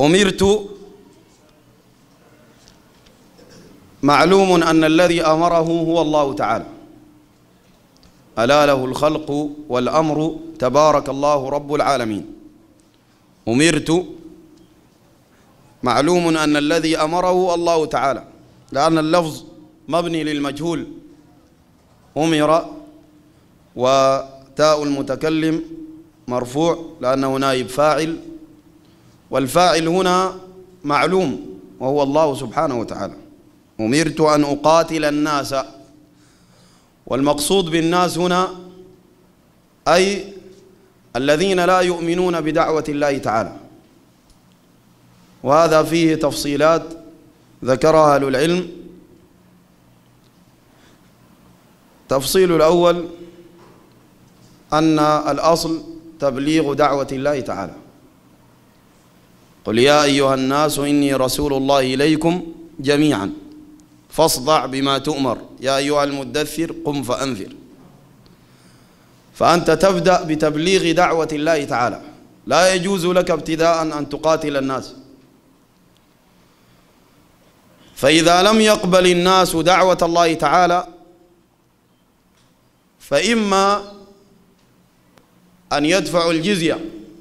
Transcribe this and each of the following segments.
أمرت معلوم أن الذي أمره هو الله تعالى، ألا له الخلق والأمر تبارك الله رب العالمين. أمرت معلوم أن الذي أمره الله تعالى، لأن اللفظ مبني للمجهول، أمر وتاء المتكلم مرفوع لأنه نائب فاعل، والفاعل هنا معلوم وهو الله سبحانه وتعالى. أمرت أن أقاتل الناس، والمقصود بالناس هنا أي الذين لا يؤمنون بدعوة الله تعالى، وهذا فيه تفصيلات ذكرها أهل العلم. التفصيل الأول أن الأصل تبليغ دعوة الله تعالى. قل يا أيها الناس إني رسول الله إليكم جميعا فاصدع بما تؤمر يا أيها المدثر قم فأنذر. فأنت تبدأ بتبليغ دعوة الله تعالى، لا يجوز لك ابتداء أن تقاتل الناس. فإذا لم يقبل الناس دعوة الله تعالى فإما أن يدفعوا الجزية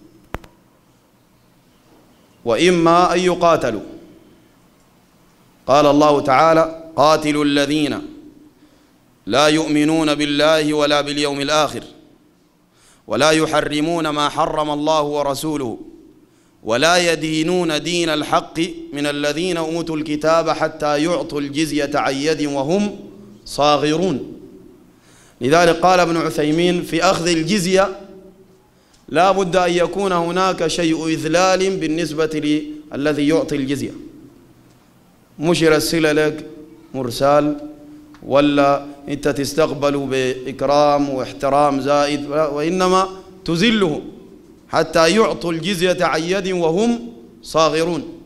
وإما أن يقاتلوا. قال الله تعالى قاتلوا الذين لا يؤمنون بالله ولا باليوم الآخر ولا يحرمون ما حرم الله ورسوله ولا يدينون دين الحق من الذين أوتوا الكتاب حتى يعطوا الجزية عن يد وهم صاغرون. لذلك قال ابن عثيمين في أخذ الجزية لا بد أن يكون هناك شيء إذلال بالنسبة للذي يعطي الجزية، مش يرسل لك مرسال ولا أنت تستقبله بإكرام واحترام زائد، وإنما تذله حتى يعطوا الجزية عن يد وهم صاغرون.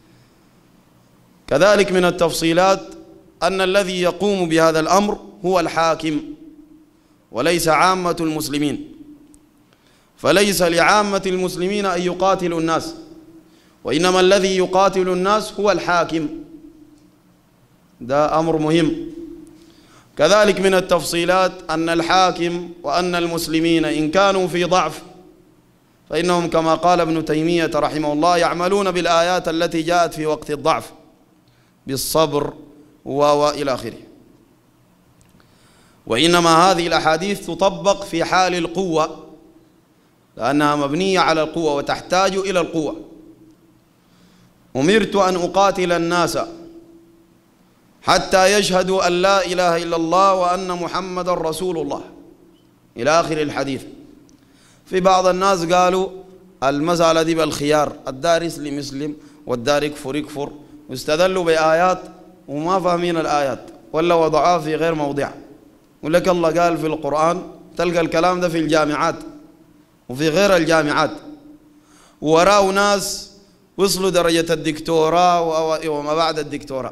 كذلك من التفصيلات أن الذي يقوم بهذا الأمر هو الحاكم وليس عامة المسلمين، فليس لعامة المسلمين أن يقاتلوا الناس، وإنما الذي يقاتل الناس هو الحاكم. ده أمر مهم. كذلك من التفصيلات أن الحاكم وأن المسلمين إن كانوا في ضعف فإنهم كما قال ابن تيمية رحمه الله يعملون بالآيات التي جاءت في وقت الضعف بالصبر وإلى آخره. وإنما هذه الأحاديث تطبق في حال القوة لأنها مبنية على القوة وتحتاج إلى القوة. أمرت أن أقاتل الناس حتى يشهدوا أن لا إله إلا الله وأن محمد رسول الله إلى آخر الحديث. في بعض الناس قالوا المسألة دي بالخيار، الدار يسلم يسلم والدار يكفر يكفر، واستدلوا بآيات وما فاهمين الآيات ولا وضعها في غير موضعها. يقول لك الله قال في القرآن، تلقى الكلام ده في الجامعات وفي غير الجامعات، وراءوا ناس وصلوا درجة الدكتوراه وما بعد الدكتوراه.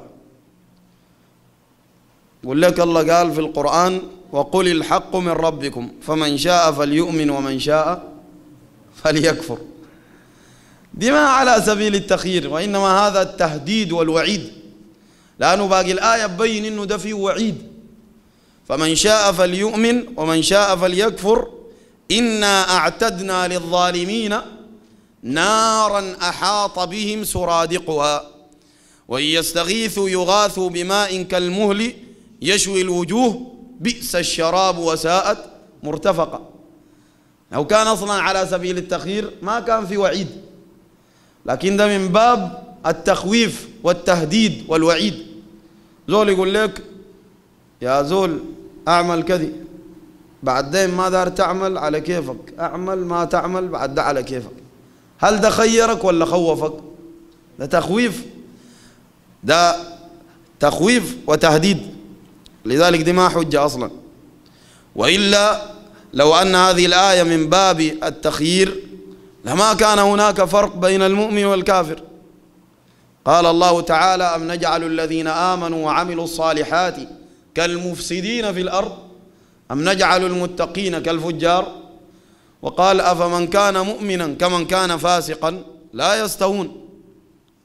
يقول لك الله قال في القرآن وقل الحق من ربكم فمن شاء فليؤمن ومن شاء فليكفر. دي ما على سبيل التخيير، وإنما هذا التهديد والوعيد، لأنه باقي الآية بين إنه ده فيه وعيد. فمن شاء فليؤمن ومن شاء فليكفر إنا أعتدنا للظالمين نارا أحاط بهم سرادقها وإن يستغيثوا يغاثوا بماء كالمهل يشوي الوجوه بئس الشراب وساءت مرتفقة. لو كان أصلا على سبيل التخيير ما كان في وعيد، لكن ده من باب التخويف والتهديد والوعيد. زول يقول لك يا زول أعمل كذي، بعدين ما دار تعمل على كيفك، أعمل ما تعمل بعد ده على كيفك. هل ده خيرك ولا خوفك؟ ده تخويف، ده تخويف وتهديد. لذلك دي ما حجة أصلا. وإلا لو أن هذه الآية من باب التخيير لما كان هناك فرق بين المؤمن والكافر. قال الله تعالى أم نجعل الذين آمنوا وعملوا الصالحات كالمفسدين في الأرض أم نجعل المتقين كالفجار. وقال أفمن كان مؤمنا كمن كان فاسقا لا يستوون.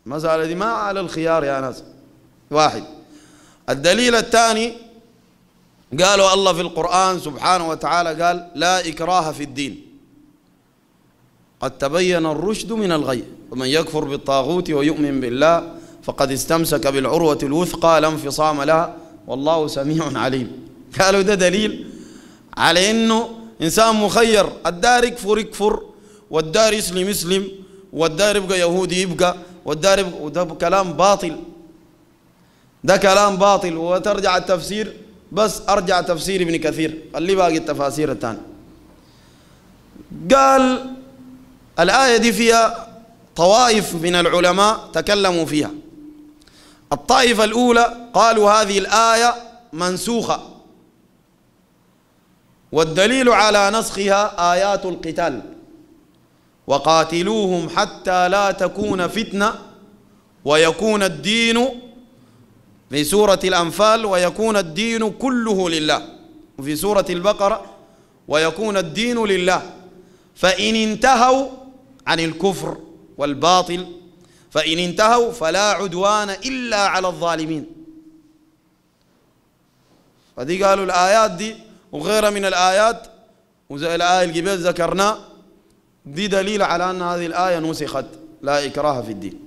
المسألة دي ما على الخيار يا ناس. واحد. الدليل الثاني قالوا الله في القرآن سبحانه وتعالى قال لا إكراه في الدين قد تبين الرشد من الغي ومن يكفر بالطاغوت ويؤمن بالله فقد استمسك بالعروة الوثقى لا انفصام لها والله سميع عليم. قالوا ده دليل على انه انسان مخير، الدار يكفر يكفر والدار يسلم يسلم والدار يبقى يهودي يبقى والدار يبقى، وده كلام باطل، ده كلام باطل. وترجع التفسير بس ارجع تفسير ابن كثير، خلي باقي التفاسير الثانية. قال الآية دي فيها طوائف من العلماء تكلموا فيها. الطائفة الأولى قالوا هذه الآية منسوخة، والدليل على نسخها آيات القتال وقاتلوهم حتى لا تكون فتنة ويكون الدين في سورة الأنفال ويكون الدين كله لله، وفي سورة البقرة ويكون الدين لله، فإن انتهوا عن الكفر والباطل فإن انتهوا فلا عدوان إلا على الظالمين. فدي قالوا الآيات دي وغيرها من الآيات وزي الآية اللي قبل ذكرناه دي دليل على أن هذه الآية نسخت لا إكراه في الدين.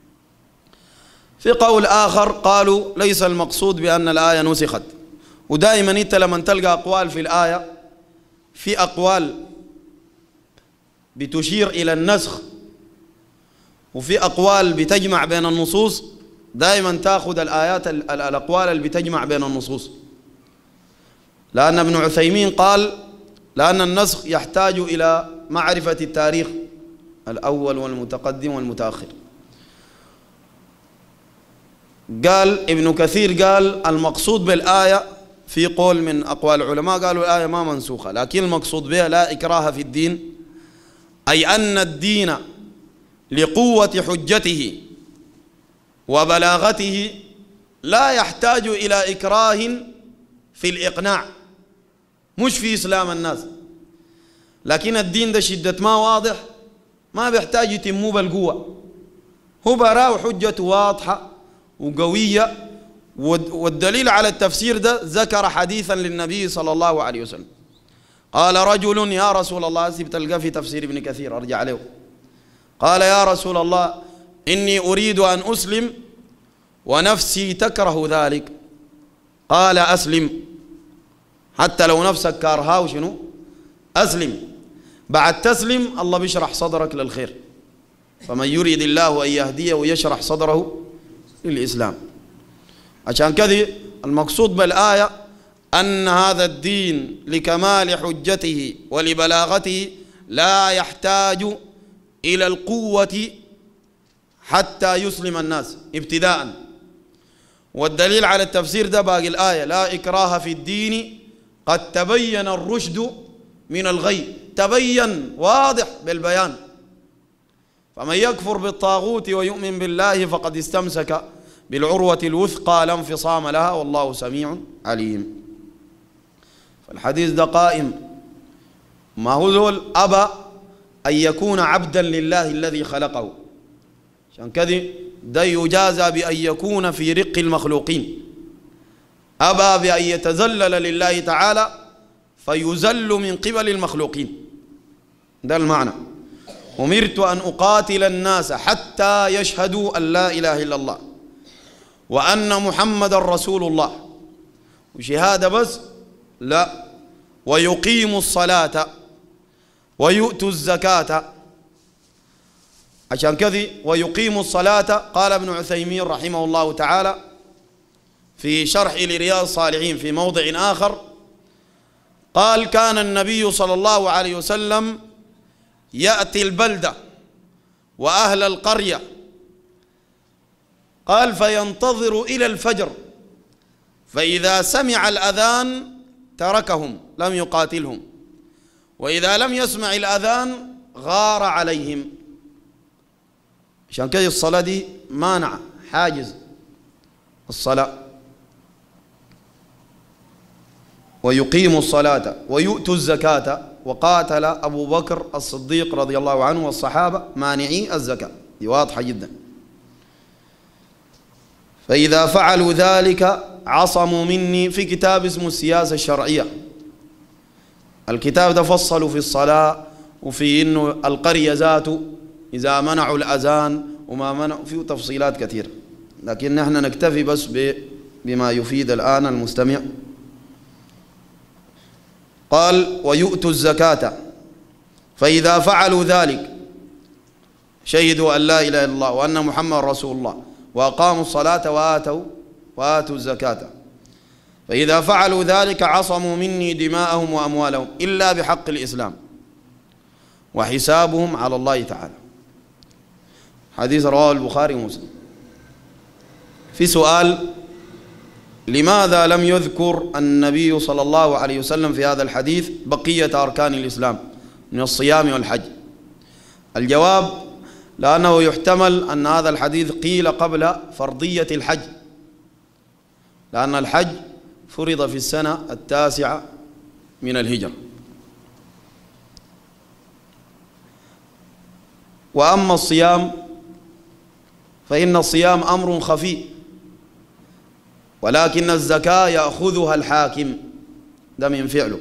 في قول آخر قالوا ليس المقصود بأن الآية نسخت. ودائما أنت لما تلقى أقوال في الآية في أقوال بتشير إلى النسخ وفي أقوال بتجمع بين النصوص، دائما تأخذ الآيات الأقوال اللي بتجمع بين النصوص، لأن ابن عثيمين قال لأن النسخ يحتاج إلى معرفة التاريخ الأول والمتقدم والمتأخر. قال ابن كثير قال المقصود بالآية في قول من أقوال العلماء قالوا الآية ما منسوخة، لكن المقصود بها لا إكراه في الدين، أي أن الدين لقوة حجته وبلاغته لا يحتاج إلى إكراه في الإقناع، مش في إسلام الناس، لكن الدين ده شدة ما واضح ما بيحتاج يتموه بالقوة، هو براء حجته واضحة وقوية. والدليل على التفسير ده ذكر حديثا للنبي صلى الله عليه وسلم قال رجل يا رسول الله، بتلقى في تفسير ابن كثير أرجع له، قال يا رسول الله إني أريد أن أسلم ونفسي تكره ذلك، قال أسلم حتى لو نفسك كارها وشنو أسلم، بعد تسلم الله بيشرح صدرك للخير، فمن يريد الله أن يهديه ويشرح صدره للإسلام. عشان كذا المقصود بالآية أن هذا الدين لكمال حجته ولبلاغته لا يحتاج إلى القوة حتى يسلم الناس ابتداء. والدليل على التفسير ده باقي الآية لا إكراه في الدين قد تبين الرشد من الغي، تبين واضح بالبيان، فمن يكفر بالطاغوت ويؤمن بالله فقد استمسك بالعروة الوثقى لا انفصام لها والله سميع عليم. فالحديث ده قائم، ما هو ذول أبى أن يكون عبدا لله الذي خلقه، عشان كذا ده يجازى بأن يكون في رق المخلوقين، أبى بأن يتذلل لله تعالى فيذل من قبل المخلوقين، ده المعنى. أمرت أن أقاتل الناس حتى يشهدوا أن لا إله إلا الله وأن محمد رسول الله، وشهادة بس لا، ويقيموا الصلاة ويؤتوا الزكاة. عشان كذا ويقيموا الصلاة قال ابن عثيمين رحمه الله تعالى في شرح لرياض الصالحين في موضع آخر قال كان النبي صلى الله عليه وسلم يأتي البلدة وأهل القرية قال فينتظر إلى الفجر، فإذا سمع الأذان تركهم لم يقاتلهم، وإذا لم يسمع الأذان غار عليهم. عشان كده الصلاة دي مانع حاجز الصلاة. ويقيموا الصلاة ويؤتوا الزكاة، وقاتل أبو بكر الصديق رضي الله عنه والصحابة مانعي الزكاة، دي واضحة جدا. فإذا فعلوا ذلك عصموا مني. في كتاب اسمه السياسة الشرعية، الكتاب ده فصلوا في الصلاة وفي إنه القرية ذاته إذا منعوا الأذان وما منعوا، فيه تفصيلات كثيرة، لكن نحن نكتفي بس بما يفيد الآن المستمع. قال ويؤتوا الزكاة، فإذا فعلوا ذلك شهدوا أن لا إله إلا الله وأن محمد رسول الله وأقاموا الصلاة وآتوا الزكاة، فإذا فعلوا ذلك عصموا مني دماءهم وأموالهم إلا بحق الإسلام وحسابهم على الله تعالى. حديث رواه البخاري ومسلم. في سؤال: لماذا لم يذكر النبي صلى الله عليه وسلم في هذا الحديث بقية أركان الإسلام من الصيام والحج؟ الجواب: لأنه يحتمل أن هذا الحديث قيل قبل فرضية الحج، لأن الحج فرض في السنة 9 من الهجرة. وأما الصيام فإن الصيام أمر خفي، ولكن الزكاة يأخذها الحاكم، ده من فعله.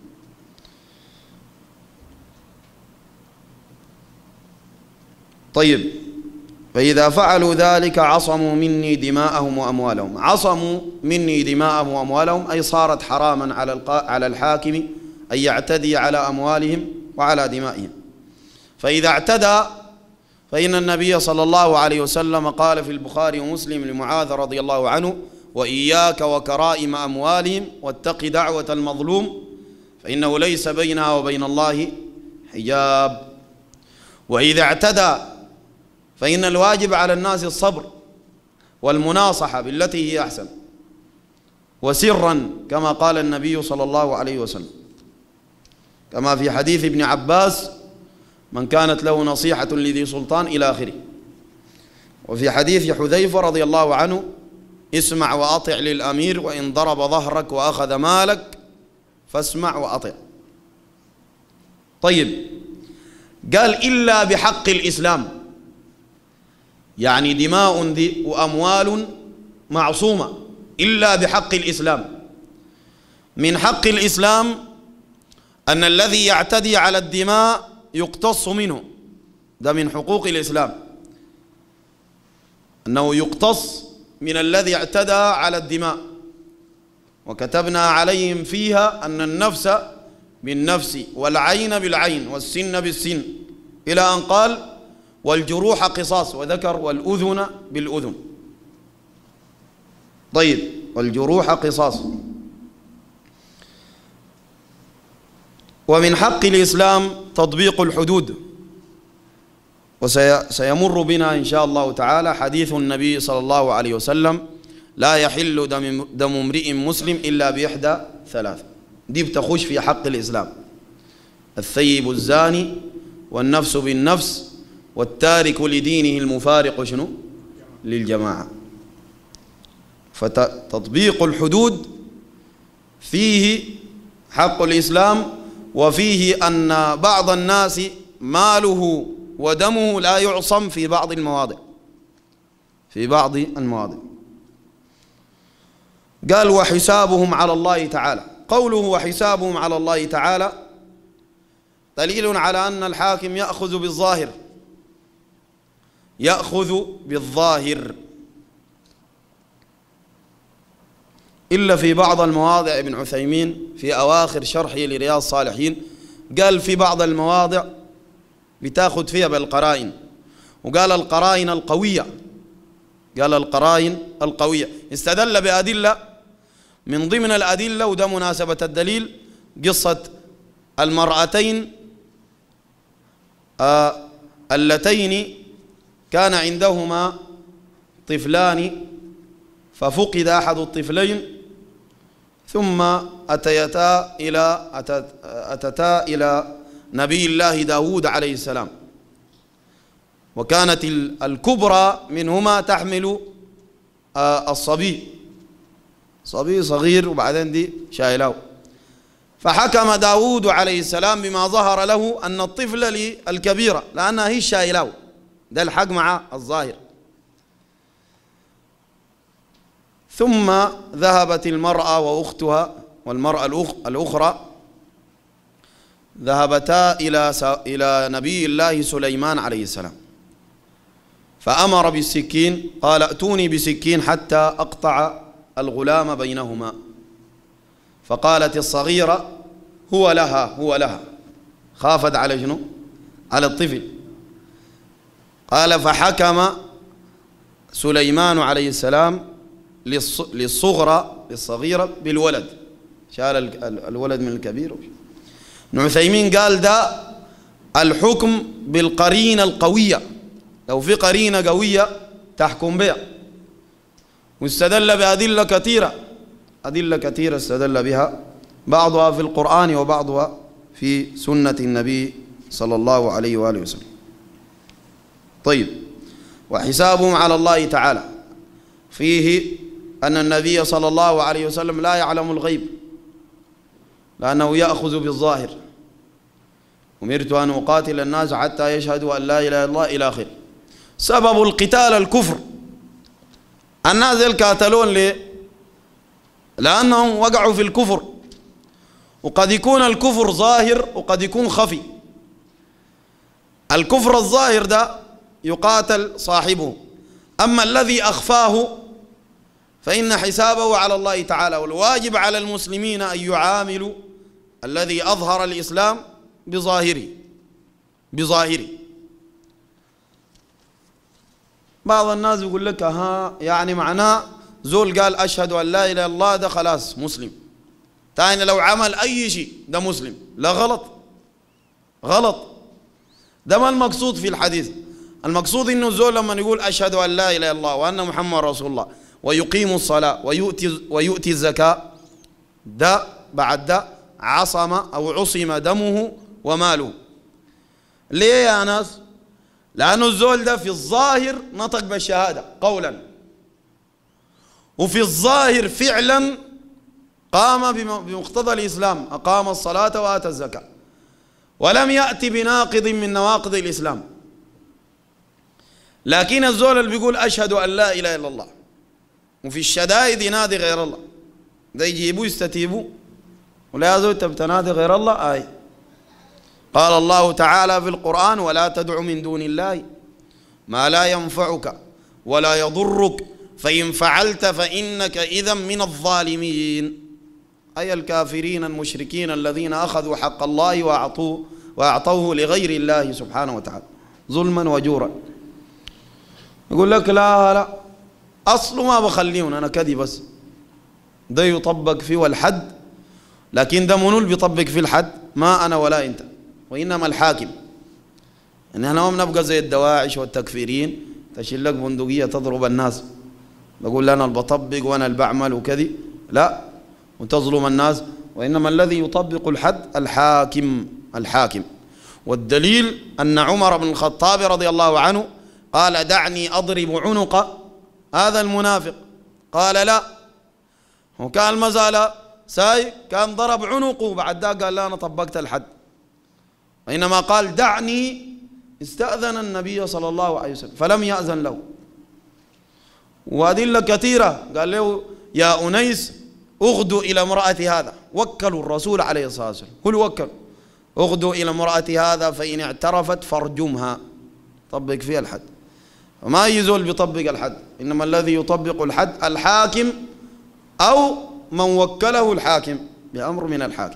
طيب، فإذا فعلوا ذلك عصموا مني دماءهم وأموالهم. عصموا مني دماءهم وأموالهم أي صارت حراما على الحاكم أن يعتدي على أموالهم وعلى دمائهم. فإذا اعتدى فإن النبي صلى الله عليه وسلم قال في البخاري ومسلم لمعاذ رضي الله عنه: وإياك وكرائم أموالهم واتق دعوة المظلوم فإنه ليس بينها وبين الله حجاب. وإذا اعتدى فإن الواجب على الناس الصبر والمناصحة بالتي هي أحسن، وسرا كما قال النبي صلى الله عليه وسلم، كما في حديث ابن عباس: من كانت له نصيحة لذي سلطان إلى آخره. وفي حديث حذيفة رضي الله عنه: اسمع وأطع للأمير وإن ضرب ظهرك وأخذ مالك فاسمع وأطع. طيب، قال إلا بحق الإسلام، يعني دماء وأموال معصومة إلا بحق الإسلام. من حق الإسلام أن الذي يعتدي على الدماء يقتص منه، ده من حقوق الإسلام، أنه يقتص من الذي اعتدى على الدماء. وكتبنا عليهم فيها أن النفس بالنفس والعين بالعين والسن بالسن، إلى أن قال: والجروح قصاص، وذكر والأذن بالأذن. طيب، والجروح قصاص. ومن حق الإسلام تطبيق الحدود، وسيمر بنا إن شاء الله تعالى حديث النبي صلى الله عليه وسلم: لا يحل دم امرئ مسلم إلا بإحدى ثلاث. دي بتخش في حق الإسلام: الثيب الزاني والنفس بالنفس والتارك لدينه المفارق شنو للجماعة. فتطبيق الحدود فيه حق الإسلام، وفيه أن بعض الناس ماله ودمه لا يعصم في بعض المواضع، قال: وحسابهم على الله تعالى. قوله وحسابهم على الله تعالى دليل على أن الحاكم يأخذ بالظاهر، إلا في بعض المواضع. ابن عثيمين في أواخر شرحه لرياض الصالحين قال في بعض المواضع بتاخذ فيها بالقرائن، وقال القرائن القوية، استدل بأدلة. من ضمن الأدلة، وده مناسبة الدليل، قصة المرأتين اللتين كان عندهما طفلان ففقد أحد الطفلين، ثم أتتا إلى نبي الله داود عليه السلام، وكانت الكبرى منهما تحمل الصبي صغير، وبعدين دي شايلاه. فحكم داود عليه السلام بما ظهر له أن الطفل للكبيرة لأنها هي شايلاه، ده الحق مع الظاهر. ثم ذهبت المرأة وأختها والمرأة الأخرى ذهبتا إلى نبي الله سليمان عليه السلام، فأمر بالسكين، قال ائتوني بسكين حتى أقطع الغلام بينهما. فقالت الصغيرة هو لها، خافت على شنو؟ على الطفل. قال فحكم سليمان عليه السلام للصغيرة بالولد، شال الولد من الكبير. ابن عثيمين قال ده الحكم بالقرينة القوية، لو في قرينة قوية تحكم بها، واستدل بأدلة كثيرة، أدلة كثيرة استدل بها، بعضها في القرآن وبعضها في سنة النبي صلى الله عليه وآله وسلم. طيب، وحسابهم على الله تعالى فيه أن النبي صلى الله عليه وسلم لا يعلم الغيب، لأنه يأخذ بالظاهر. أمرت أن أقاتل الناس حتى يشهدوا أن لا إله إلا الله إلى آخره. سبب القتال الكفر. الناس الكاتلون ليه؟ لأنهم وقعوا في الكفر، وقد يكون الكفر ظاهر وقد يكون خفي. الكفر الظاهر ده يقاتل صاحبه، أما الذي أخفاه فإن حسابه على الله تعالى. والواجب على المسلمين أن يعاملوا الذي أظهر الإسلام بظاهره. بعض الناس يقول لك يعني معناه زول قال أشهد أن لا إله إلا الله ده خلاص مسلم، تاني لو عمل أي شيء ده مسلم. لا، غلط. ده ما المقصود في الحديث. المقصود إنه الزول لما يقول أشهد أن لا إله إلا الله وأن محمد رسول الله ويقيم الصلاة ويؤتي الزكاة، ده بعد ده عصم دمه وماله. ليه يا ناس؟ لأنه الزول ده في الظاهر نطق بالشهادة قولا، وفي الظاهر فعلا قام بمقتضى الإسلام، أقام الصلاة وآتى الزكاة، ولم يأتي بناقض من نواقض الإسلام. لكن الزول اللي بيقول أشهد أن لا إله إلا الله وفي الشدائد ينادي غير الله، ده يجيبوه يستتيبوه، ولا يزول تنادي غير الله. قال الله تعالى في القرآن ولا تدع من دون الله ما لا ينفعك ولا يضرك فإن فعلت فإنك إذا من الظالمين، أي الكافرين المشركين الذين أخذوا حق الله وأعطوه لغير الله سبحانه وتعالى ظلما وجورا. يقول لك لا أصله ما بخليهم أنا كذي، بس ده يطبق فيه الحد، لكن ده منو اللي بيطبق فيه الحد؟ ما أنا ولا أنت، وإنما الحاكم. يعني احنا ما بنبقى زي الدواعش والتكفيرين تشيل لك بندقية تضرب الناس، بقول أنا اللي بطبق وأنا اللي بعمل وكذي، لا، وتظلم الناس. وإنما الذي يطبق الحد الحاكم. والدليل أن عمر بن الخطاب رضي الله عنه قال دعني أضرب عنق هذا المنافق، قال لا، وكان مازال ساي كان ضرب عنقه، بعد ذلك قال لا أنا طبقت الحد. وإنما قال دعني، استأذن النبي صلى الله عليه وسلم فلم يأذن له. وأدلة كثيرة، قال له يا أنيس اغدوا إلى امرأة هذا، وكلوا الرسول عليه الصلاة والسلام، هو وكل اغدوا إلى امرأة هذا فإن اعترفت فارجمها، طبق فيها الحد. وما يزول بيطبق الحد، إنما الذي يطبق الحد الحاكم أو من وكله الحاكم بأمر من الحاكم.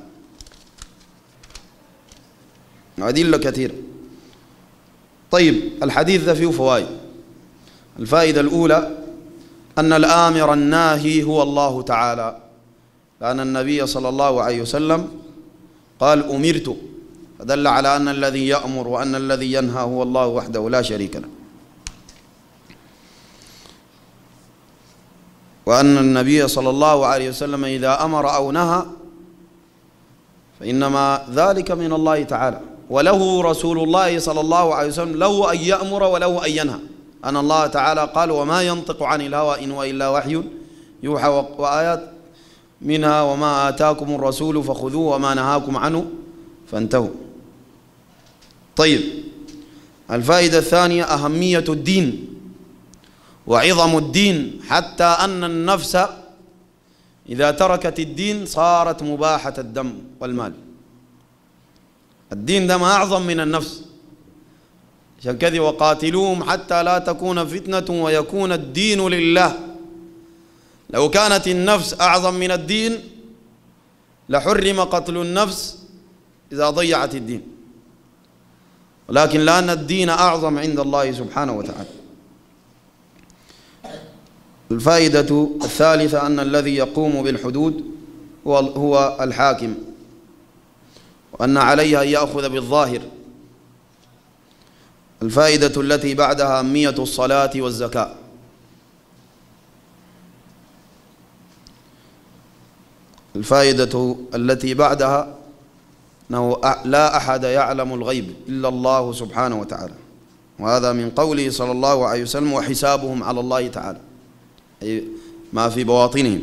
أدلة كثيرة. طيب، الحديث ذا فيه فوائد. الفائدة الأولى أن الآمر الناهي هو الله تعالى، لأن النبي صلى الله عليه وسلم قال أمرت، فدل على أن الذي يأمر وأن الذي ينهى هو الله وحده لا شريك له. وأن النبي صلى الله عليه وسلم إذا أمر أو نهى فإنما ذلك من الله تعالى، وله رسول الله صلى الله عليه وسلم له أن يأمر وله أن ينهى. أن الله تعالى قال وما ينطق عن الهوى إن هو إلا وحي يوحى، وآيات منها وما آتاكم الرسول فخذوه وما نهاكم عنه فانتهوا. طيب، الفائدة الثانية أهمية الدين وعظم الدين، حتى أن النفس إذا تركت الدين صارت مباحة الدم والمال. الدين ده ما أعظم من النفس، عشان كذا وقاتلوهم حتى لا تكون فتنة ويكون الدين لله. لو كانت النفس أعظم من الدين لحرم قتل النفس إذا ضيعت الدين، ولكن لأن الدين أعظم عند الله سبحانه وتعالى. الفائدة الثالثة أن الذي يقوم بالحدود هو الحاكم، وأن عليه أن يأخذ بالظاهر. الفائدة التي بعدها أهمية الصلاة والزكاة. الفائدة التي بعدها أنه لا أحد يعلم الغيب إلا الله سبحانه وتعالى، وهذا من قوله صلى الله عليه وسلم: وحسابهم على الله تعالى، أي ما في بواطنهم.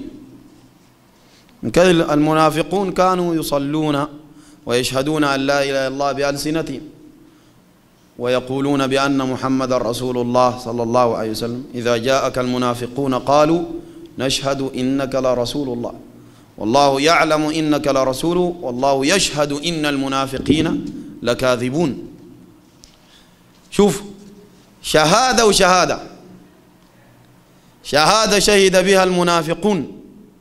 المنافقون كانوا يصلون ويشهدون أن لا إله إلا الله بألسنتهم، ويقولون بأن محمد رسول الله صلى الله عليه وسلم: إذا جاءك المنافقون قالوا نشهد إنك لرسول الله والله يعلم إنك لرسوله والله يشهد إن المنافقين لكاذبون. شوف، شهادة وشهادة. شهادة شهد بها المنافقون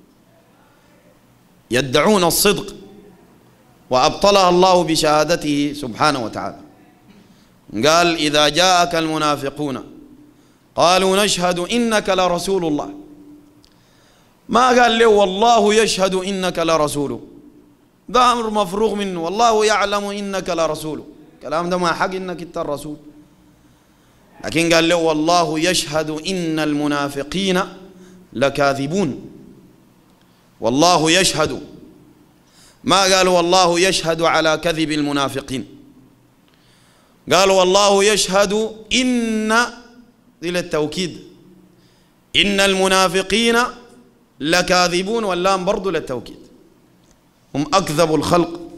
يدعون الصدق، وأبطلها الله بشهادته سبحانه وتعالى. قال: إذا جاءك المنافقون قالوا نشهد إنك لرسول الله، ما قال له والله يشهد إنك لرسوله، ده أمر مفروغ منه. والله يعلم إنك لرسوله، كلام ده ما حق إنك أنت الرسول. لكن قال له والله يشهد إن المنافقين لكاذبون. والله يشهد، ما قال والله يشهد على كذب المنافقين، قال والله يشهد إن إلى التوكيد، إن المنافقين لكاذبون، واللام برضو للتوكيد، هم أكذب الخلق.